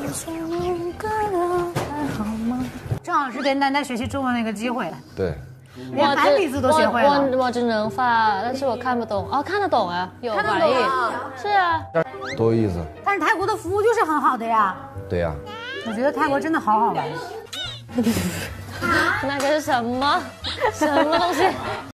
正好是给奶奶学习中文的一个机会。 对， 连繁体字都学会了。 我只能发，但是我看不懂。哦，看得懂啊，有翻译。是啊。 多有意思。 但是泰国的服务就是很好的呀。 对呀。 我觉得泰国真的好好玩。 那个是什么？什么东西？